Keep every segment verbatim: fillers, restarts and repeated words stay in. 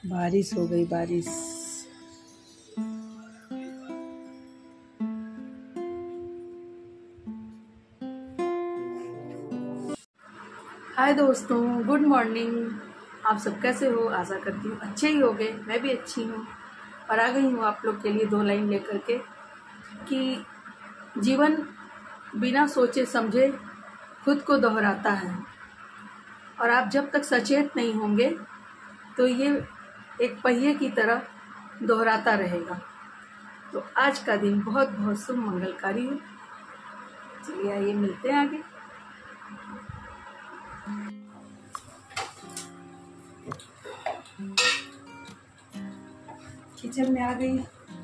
बारिश हो गई बारिश। हाय दोस्तों, गुड मॉर्निंग। आप सब कैसे हो? आशा करती हूँ अच्छे ही होगे। मैं भी अच्छी हूँ और आ गई हूँ आप लोग के लिए दो लाइन लेकर के कि जीवन बिना सोचे समझे खुद को दोहराता है और आप जब तक सचेत नहीं होंगे तो ये एक पहिए की तरह दोहराता रहेगा। तो आज का दिन बहुत बहुत शुभ मंगलकारी है। चलिए आइए मिलते हैं आगे। किचन में आ गई।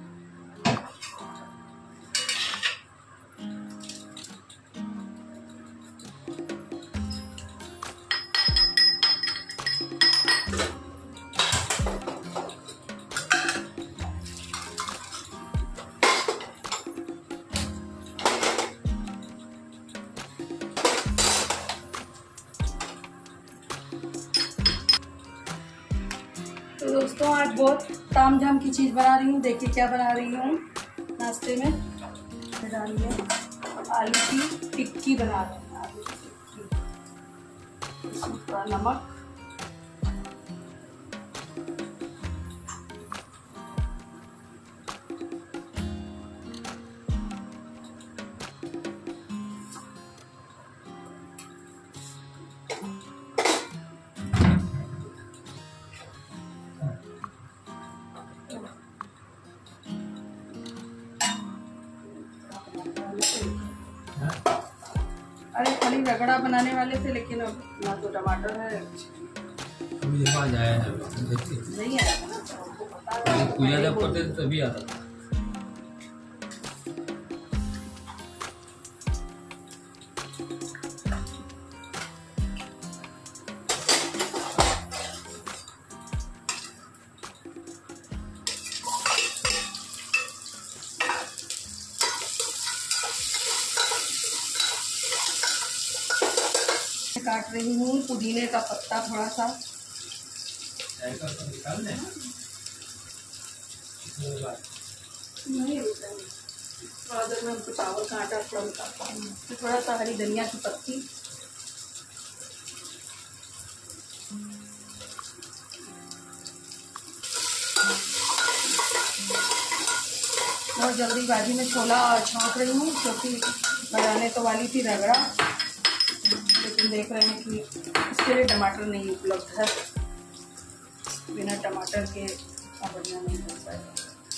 तो दोस्तों आज बहुत तामझाम की चीज़ बना रही हूँ। देखिए क्या बना रही हूँ। नाश्ते में बना रही हूँ आलू की टिक्की बना रही हूँ। आलू की टिक्की, इसमें थोड़ा नमक, अरे खाली रगड़ा बनाने वाले थे लेकिन अब ना तो टमाटर है। नहीं आया था ना, पूजा जब करते थे तभी आता था। काट रही हूँ पुदीने का पत्ता थोड़ा सा। नहीं थोड़ा देर में हमको चावल का आटा थोड़ा निकालता हूँ। थोड़ा सा हरी धनिया की पत्ती, और जल्दीबाजी में छोला छौंक रही हूँ क्योंकि बनाने तो वाली थी रगड़ा, लेकिन देख रहे हैं कि इसके लिए टमाटर नहीं उपलब्ध है। बिना टमाटर के बढ़िया नहीं बन पाएगा।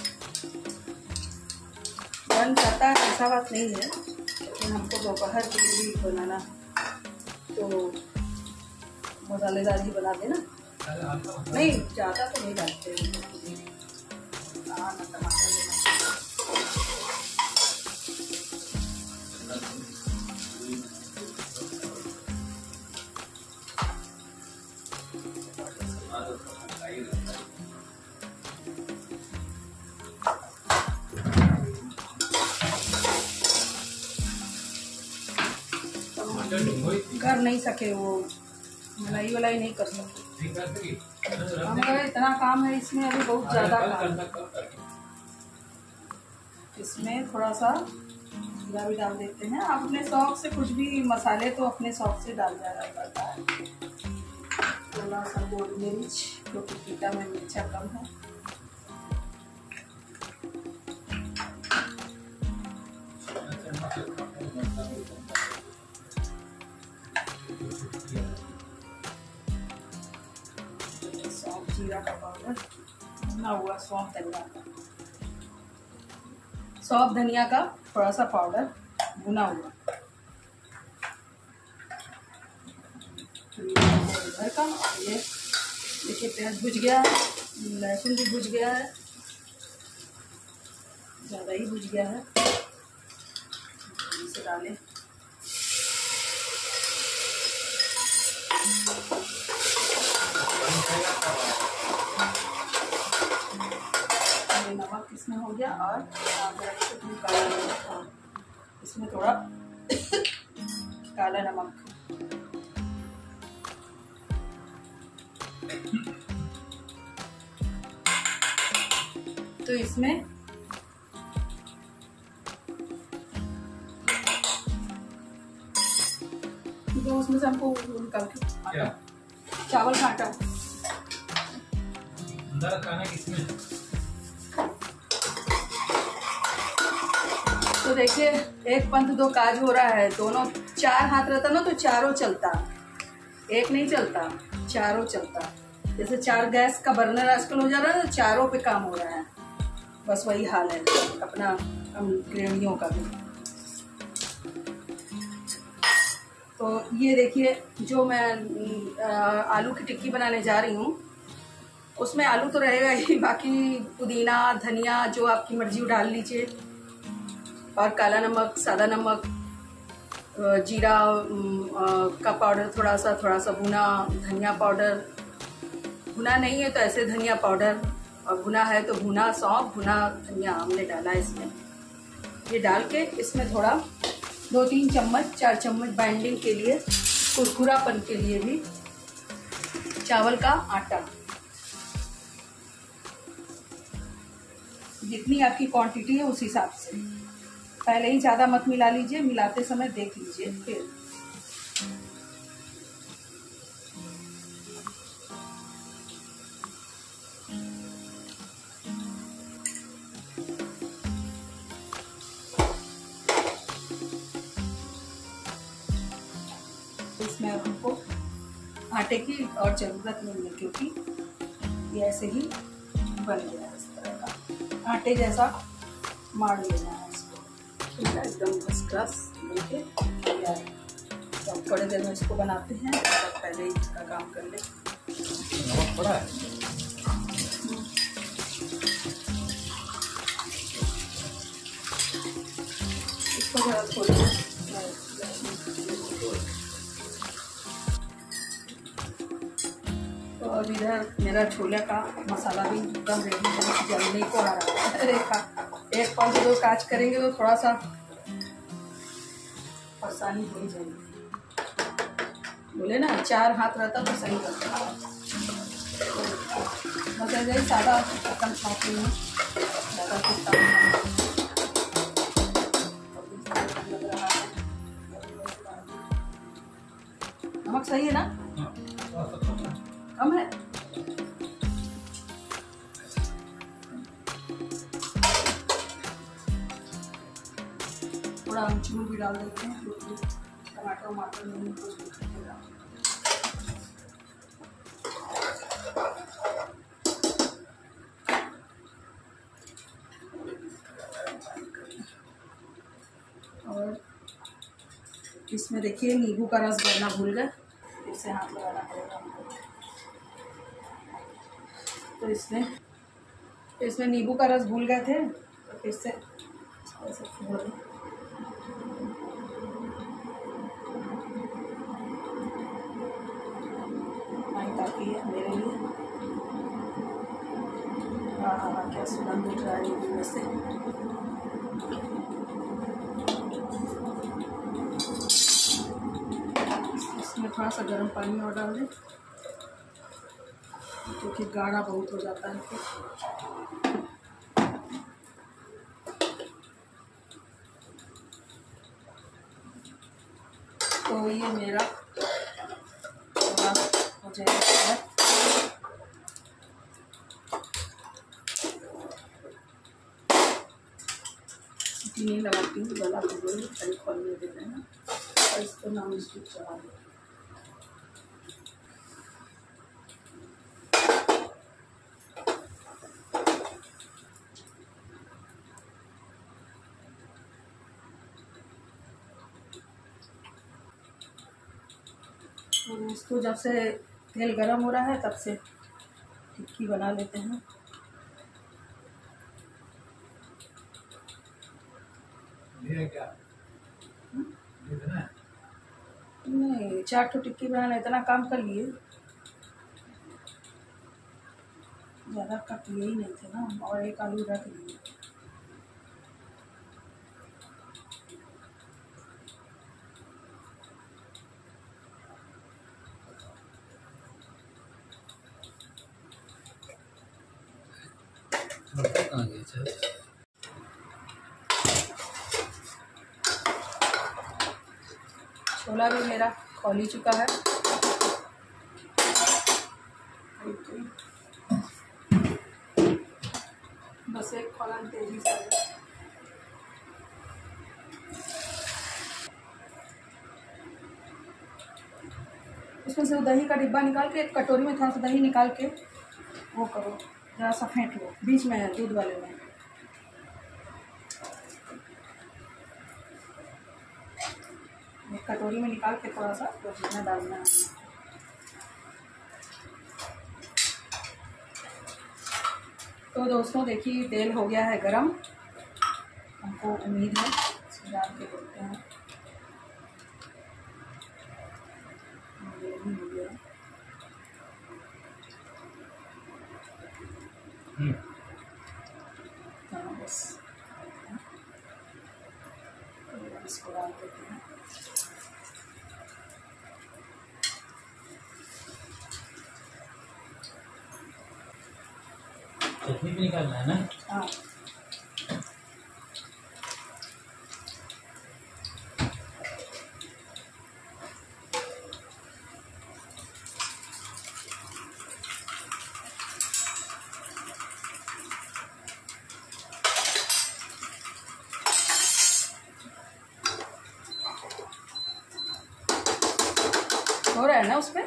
बन जाता है, ऐसा बात नहीं है, लेकिन हमको दोपहर के लिए भी बनाना तो मसालेदार ही बना देना। नहीं ज़्यादा तो नहीं डालते हाँ ना टमाटर कर नहीं सके, वो मलाई वलाई नहीं कर सके। हमारा इतना काम है इसमें, अभी बहुत ज़्यादा काम। इसमें थोड़ा सा जीरा भी डाल देते हैं। आप अपने शौक से कुछ भी मसाले तो अपने शौक से डाल जाया करता है। थोड़ा सा गोल मिर्च क्योंकि तीखा में मिर्चा कम है। सौंफ जीरा का पाउडर भुना हुआ, सौंफ धनिया का सौंफ धनिया का थोड़ा सा पाउडर भुना हुआ इधर का। ये देखिए प्याज भुज गया है, लहसुन भी भुज गया है, ज़्यादा ही भुज गया है। इसे डालें नमक इसमें हो गया और काला नमक, इसमें थोड़ा काला नमक, तो इसमें तो उसमें से हमको निकाल के क्या चावल का आटा अंदर खाना किसमें? तो देखिए एक पंथ दो काज हो रहा है। दोनों चार हाथ रहता ना तो चारों चलता, एक नहीं चलता, चारों चलता। जैसे चार गैस का बर्नर आजकल हो जा रहा है तो चारों पे काम हो रहा है। बस वही हाल है अपना हम गृहिणियों का भी। तो ये देखिए जो मैं आलू की टिक्की बनाने जा रही हूँ उसमें आलू तो रहेगा ही, बाकी पुदीना धनिया जो आपकी मर्जी डाल लीजिए, और काला नमक, सादा नमक, जीरा का पाउडर थोड़ा सा, थोड़ा सा भुना धनिया पाउडर, भुना नहीं है तो ऐसे धनिया पाउडर, और भुना है तो भुना सौंफ, भुना धनिया हमने डाला है इसमें। ये डाल के इसमें थोड़ा दो तीन चम्मच चार चम्मच बाइंडिंग के लिए, कुरकुरापन के लिए भी चावल का आटा, जितनी आपकी क्वांटिटी है उस हिसाब से। पहले ही ज़्यादा मत मिला लीजिए, मिलाते समय देख लीजिए फिर। इसमें हमको आटे की और ज़रूरत नहीं है क्योंकि ये ऐसे ही बन गया है। इस तरह का आटे जैसा मार लेना है इसको, एकदम फर्स्ट क्लास बनके तैयार है। तो हम थोड़ी देर में इसको बनाते हैं, तो पहले ही इसका काम कर ले। नमक पड़ा है? इसको जरा थोड़ी तो अब इधर मेरा छोले का मसाला भी एकदम रेडी है, जलने को आ रहा है। रेखा एक पाँच दो काज करेंगे तो थोड़ा सा परेशानी हो ही जाएगी। बोले ना चार हाथ रहता तो सही रहता। बस ऐसे ही सादा खत्म खाते हैं, ज़्यादा कुछ काम लग रहा है। नमक सही है ना? कम है? थोड़ा अमचूर भी डाल देते हैं क्योंकि टमाटर वमाटर नहीं कुछ दिखेगा। और इसमें देखिए नींबू का रस भरना भूल गए, फिर से हाथ लगाना पड़ेगा हमको। तो इसमें इसमें नींबू का रस भूल गए थे तो फिर से ऐसे फोड़ दें। नहीं काफ़ी है मेरे लिए। हाँ हाँ हाँ क्या सुगंध उठ रहा है नींबू में से। इसमें थोड़ा सा गर्म पानी और डाल दें क्योंकि गाढ़ा बहुत हो जाता है फिर। तो ये मेरा थोड़ा हो जाएगा। सीटी नहीं लगाती हूँ, गला भिगोई खाली खोलने देते हैं और इसको नॉन स्टिक चढ़ा दें। और इसको जब से तेल गरम हो रहा है तब से टिक्की बना लेते हैं। ये क्या? नहीं चार ठो टिक्की बनाना, इतना काम कर लिए, ज़्यादा कट लिए ही नहीं थे ना, और एक आलू रख लिए। बर्तन कहाँ गया चल? छोला भी मेरा खौल ही चुका है। बस एक खोलन तेजी से। उसमें से वो दही का डिब्बा निकाल के एक कटोरी में थोड़ा सा दही निकाल के वो करो, जरा सा फेंट लो बीच में है दूध वाले में। एक कटोरी में निकाल के थोड़ा सा तो उसमें डालना है। तो दोस्तों देखिए तेल हो गया है गरम, हमको उम्मीद है इसमें डाल के देखते हैं। हाँ बस इसको डाल देते हैं। चटनी भी निकालना है ना? हाँ हो रहा है ना उसमें।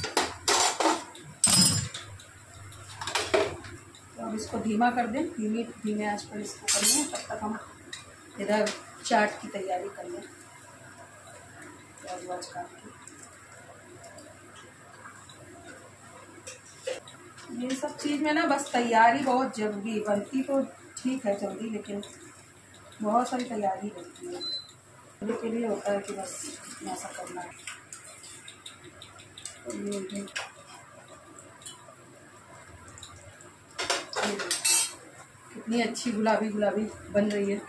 तो अब इसको धीमा कर दें, धीमी धीमे आंच पर इसको कर लें। तब तक हम इधर चाट की तैयारी कर लें। प्याज व्याज काट के ये सब चीज़ में ना बस तैयारी बहुत जरूरी, बनती तो ठीक है जल्दी, लेकिन बहुत सारी तैयारी रहती है। के लिए होता है कि बस इतना सा करना है। तो ये कितनी अच्छी गुलाबी गुलाबी बन रही है।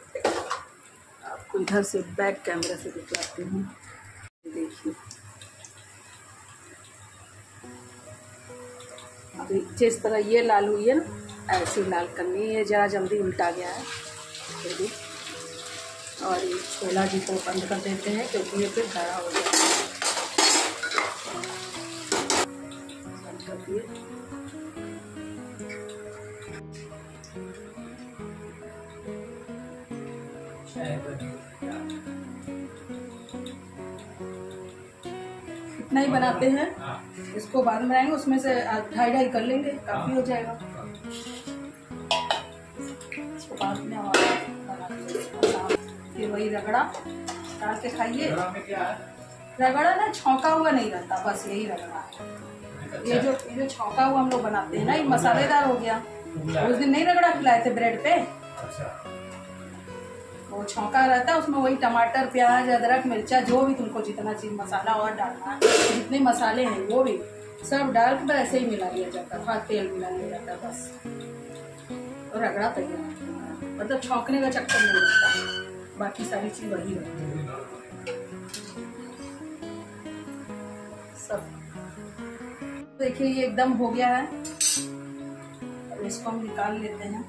आपको इधर से बैक कैमरा से दिखलाती हूँ, देखिए। अभी जिस तरह ये लाल हुई है ना, ऐसी लाल करनी है। जरा जल्दी उल्टा गया है फिर भी। और ये छोला जी को बंद कर देते हैं क्योंकि ये फिर गाढ़ा हो गया है। बंद कर दिए। इतना ही बनाते हैं, इसको बाद में बनाएंगे। उसमें से ढाई ढाई कर लेंगे, काफी हो जाएगा। इसको बाद में फिर वही रगड़ा डाल के खाइए। रगड़ा ना छौंका हुआ नहीं रहता, बस यही रगड़ा है। ये जो ये जो छौंका हुआ हम लोग बनाते हैं ना, ये मसालेदार हो गया। उस दिन नहीं रगड़ा खिलाए थे ब्रेड पे, वो छौंका रहता है। उसमें वही टमाटर प्याज अदरक मिर्चा जो भी तुमको जितना चीज मसाला और डालना है, जितने मसाले हैं वो भी सब डाल के ऐसे ही मिला लिया जाता है। हाथ तेल मिला लिया जाता है बस, और रगड़ा तैयार। मतलब छौंकने का चक्कर नहीं लगता, बाकी सारी चीज वही रहती है सब। देखिए ये एकदम हो गया है, अब इसको हम निकाल लेते हैं।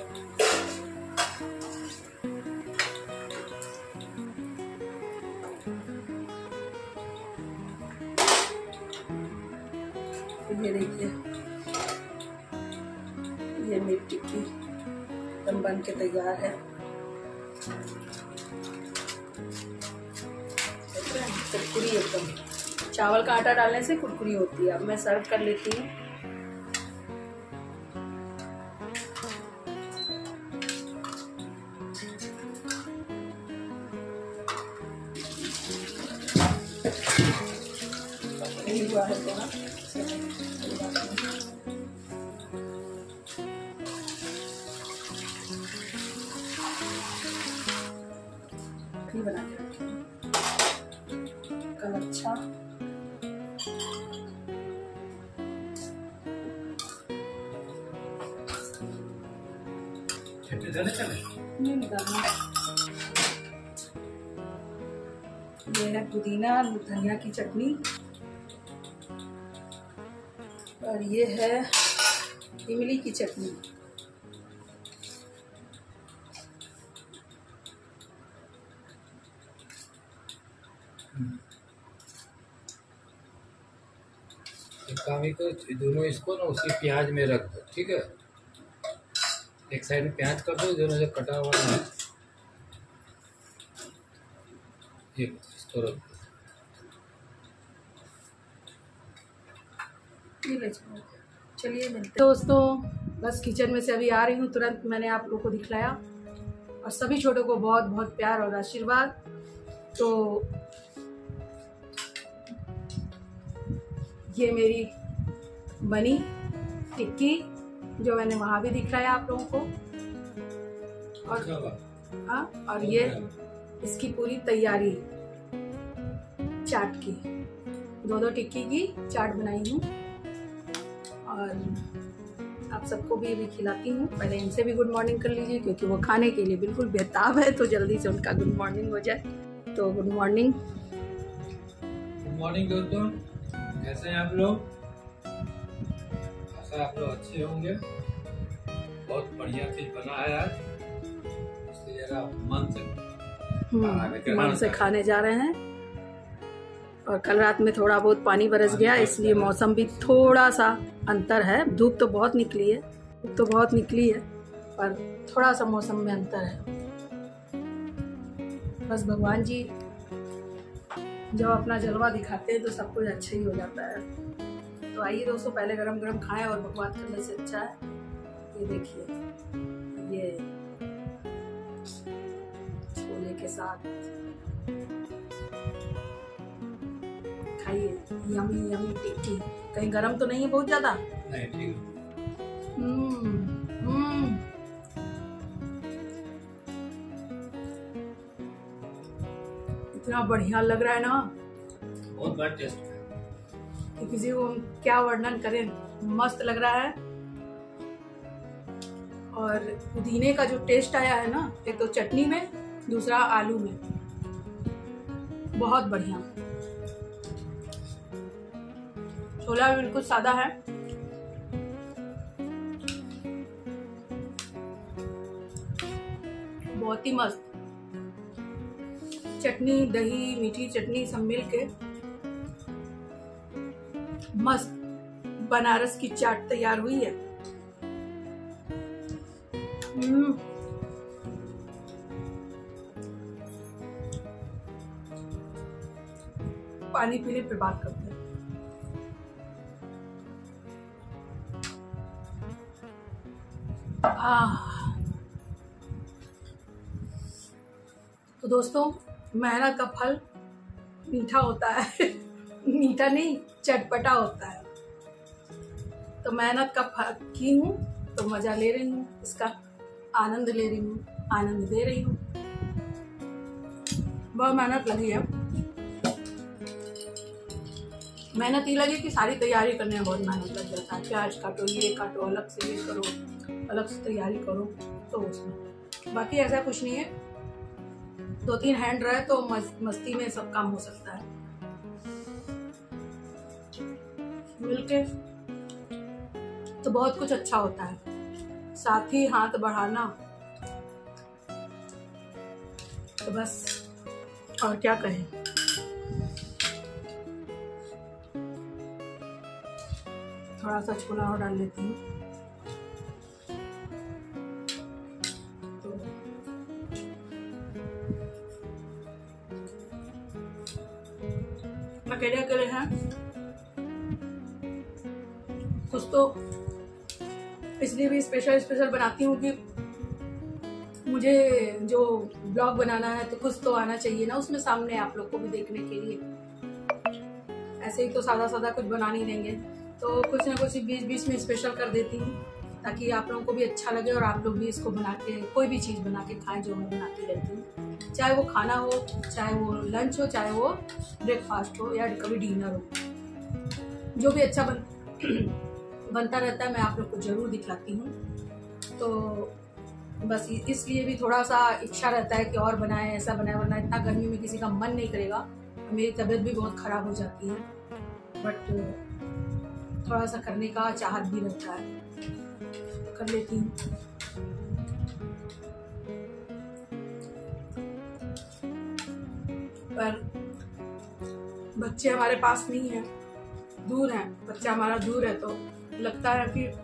ये देखिए ये मेरी टिक्की एकदम बन के तैयार है। कुरकुरी एकदम, चावल का आटा डालने से कुरकुरी होती है। अब मैं सर्व कर लेती हूँ। यही हुआ है थोड़ा बना के रखी कल। अच्छा नहीं निकालना। ये है पुदीना धनिया की चटनी, और ये है इमली की चटनी। एक काम ही करो, दोनों इसको ना उसी प्याज में रख दो, ठीक है। एक साइड में प्याज कर दो, दोनों जो कटा हुआ है ये इसको रख दो। चलिए मिलते हैं दोस्तों। बस किचन में से अभी आ रही हूँ, तुरंत मैंने आप लोगों को दिखलाया और सभी छोटों को बहुत बहुत प्यार और आशीर्वाद। तो ये मेरी बनी टिक्की जो मैंने वहाँ भी दिखलाया आप लोगों को, और हाँ, और ये इसकी पूरी तैयारी चाट की, दो दो टिक्की की चाट बनाई हूँ और आप सबको भी अभी खिलाती हूँ। पहले इनसे भी गुड मॉर्निंग कर लीजिए क्योंकि वो खाने के लिए बिल्कुल बेताब है, तो जल्दी से उनका गुड मॉर्निंग हो जाए। तो गुड मॉर्निंग। गुड मॉर्निंग दोस्तों, कैसे हैं आप लोग? आशा आप लोग अच्छे होंगे। बहुत बढ़िया चीज बना है आज, इसलिए जरा मन से मन से खाने जा रहे हैं। और कल रात में थोड़ा बहुत पानी बरस गया, इसलिए मौसम भी थोड़ा सा अंतर है। धूप तो बहुत निकली है, धूप तो बहुत निकली है, पर थोड़ा सा मौसम में अंतर है। बस भगवान जी जब अपना जलवा दिखाते हैं तो सब कुछ अच्छा ही हो जाता है। तो आइए दोस्तों, पहले गरम गरम खाएं और बकवास करने से अच्छा है। ये देखिए, ये छोले के साथ खाइए, यमी यमी टिक्की। कहीं गरम तो नहीं है बहुत ज्यादा? नहीं, ठीक है। हम्म हम्म इतना बढ़िया लग रहा है ना, बहुत बड़ा टेस्ट है कि किसी को हम क्या वर्णन करें। मस्त लग रहा है। और पुदीने का जो टेस्ट आया है ना, एक तो चटनी में, दूसरा आलू में, बहुत बढ़िया। छोला बिल्कुल सादा है, बहुत ही मस्त। चटनी, दही, मीठी चटनी सब मिल के मस्त बनारस की चाट तैयार हुई है। हम्म पानी पीने पे बात करते हैं। आह, तो दोस्तों, मेहनत का फल मीठा होता है। मीठा नहीं, चटपटा होता है। तो मेहनत का फल की हूँ तो मजा ले रही हूँ, इसका आनंद ले रही हूँ, आनंद दे रही हूँ। बहुत मेहनत लगी है। मेहनत ये लगी कि सारी तैयारी करने में बहुत मेहनत लग जाता है। प्याज काटो, ये काटो, अलग से ये करो, अलग से तैयारी करो, तो उसमें बाकी ऐसा कुछ नहीं है। दो तीन हैंड रहे तो मस्ती में सब काम हो सकता है। मिलके तो बहुत कुछ अच्छा होता है। साथ ही हाथ बढ़ाना, तो बस और क्या कहें। थोड़ा सा छोला और डाल लेती हूँ। तो अकेले अकेले हैं, कुछ तो इसलिए भी स्पेशल स्पेशल बनाती हूँ कि मुझे जो ब्लॉग बनाना है तो कुछ तो आना चाहिए ना उसमें सामने, आप लोग को भी देखने के लिए। ऐसे ही तो सादा सादा कुछ बना नहीं देंगे, तो कुछ ना कुछ बीच बीच में स्पेशल कर देती हूँ ताकि आप लोगों को भी अच्छा लगे और आप लोग भी इसको बना के, कोई भी चीज़ बना के खाएं जो मैं बनाती रहती हूँ। चाहे वो खाना हो, चाहे वो लंच हो, चाहे वो ब्रेकफास्ट हो या कभी डिनर हो, जो भी अच्छा बन बनता रहता है मैं आप लोग को जरूर दिखलाती हूँ। तो बस इसलिए भी थोड़ा सा इच्छा रहता है कि और बनाए, ऐसा बनाए, वरना इतना गर्मी में किसी का मन नहीं करेगा। मेरी तबीयत भी बहुत खराब हो जाती है, बट थोड़ा सा करने का चाहत भी रहता है, कर लेती हूँ। पर बच्चे हमारे पास नहीं है, दूर हैं, बच्चा हमारा दूर है, तो लगता है कि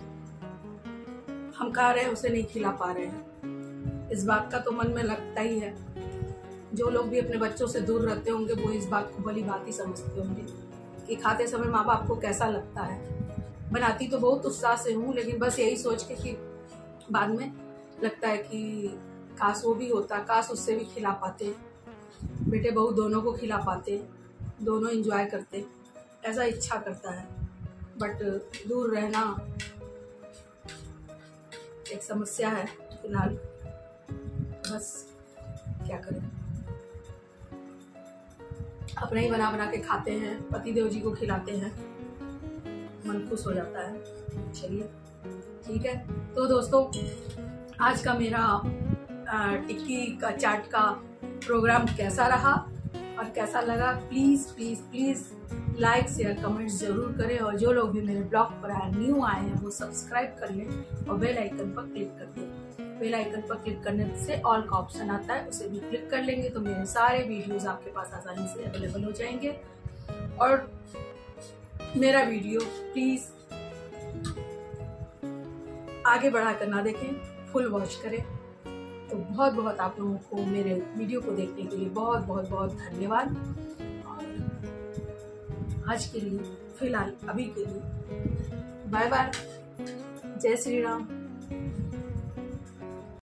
हम खा रहे हैं उसे नहीं खिला पा रहे हैं। इस बात का तो मन में लगता ही है। जो लोग भी अपने बच्चों से दूर रहते होंगे वो इस बात को बड़ी बात ही समझते होंगे कि खाते समय माँ बाप को कैसा लगता है। बनाती तो बहुत उत्साह से हूँ, लेकिन बस यही सोच के कि बाद में लगता है कि काश वो भी होता, काश उससे भी खिला पाते, बेटे बहू दोनों को खिला पाते, दोनों एंजॉय करते, ऐसा इच्छा करता है। बट दूर रहना एक समस्या है फिलहाल, बस क्या करें। अपने ही बना बना के खाते हैं, पतिदेव जी को खिलाते हैं, मन खुश हो जाता है। चलिए ठीक है। तो दोस्तों, आज का मेरा टिक्की का चाट का प्रोग्राम कैसा रहा और कैसा लगा, please please please like share comment ज़रूर करें। और जो लोग भी मेरे ब्लॉग पर आए न्यू आए हैं वो सब्सक्राइब कर लें और बेल आइकन पर क्लिक कर दें। बेल आइकन पर क्लिक करने से ऑल का ऑप्शन आता है, उसे भी क्लिक कर लेंगे तो मेरे सारे वीडियोस आपके पास आसानी से अवेलेबल हो जाएंगे। और मेरा वीडियो प्लीज़ आगे बढ़ाकर ना देखें, फुल वॉच करें। तो बहुत बहुत आप लोगों को मेरे वीडियो को देखने के लिए बहुत बहुत बहुत धन्यवाद। और आज के लिए फिलहाल अभी के लिए बाय बाय, जय श्री राम।